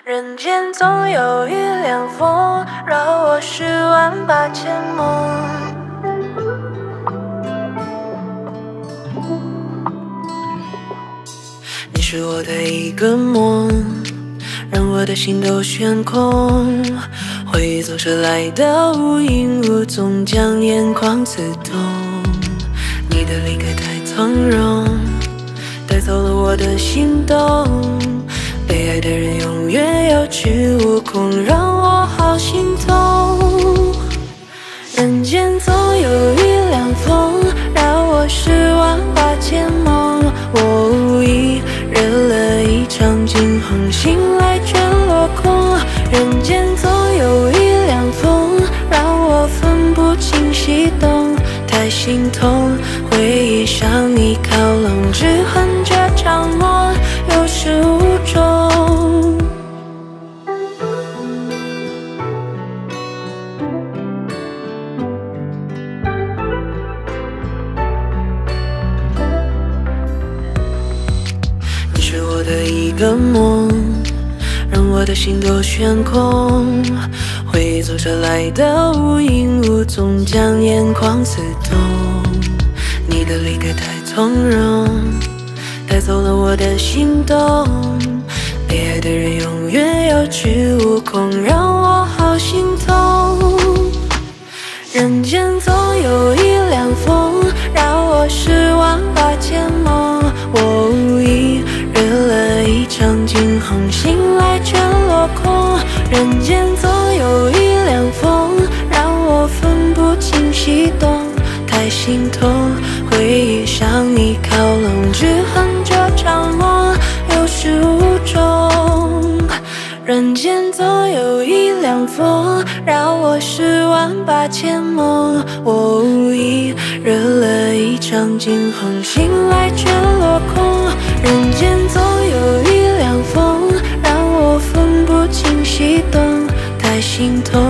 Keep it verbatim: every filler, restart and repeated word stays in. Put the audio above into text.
人间总有一凉风，扰我十万八千梦。你是我的一个梦，让我的心都悬空。回忆总是来的无影无踪，将眼眶刺痛。你的离开太从容，带走了我的心动。被爱的人永远有恃无恐，让我好心痛。人间总有一凉风，让我十万八千梦。我无意惹了一场惊鸿，醒来全落空。人间总有一凉风，让我分不清西东。太心痛，回忆向你靠拢，只恨这场梦有始无终。你是我的一个梦，让我的心都悬空。回忆走着来的无影无踪，将眼眶刺痛。你的离开太从容，带走了我的心动。被爱的人永远有恃无恐，让我好心痛。人间总有一凉风，让我十万八千梦。我无意惹了一场惊鸿，醒来全落空。人间总有一凉风，让我分不清西东。太心痛，回忆向你靠拢，只恨这场梦有始无终。人间总有一凉风，让我十万八千梦。我无意惹了一场惊鸿，醒来全落空。人间总有一凉风，让我分不清西东。太心痛，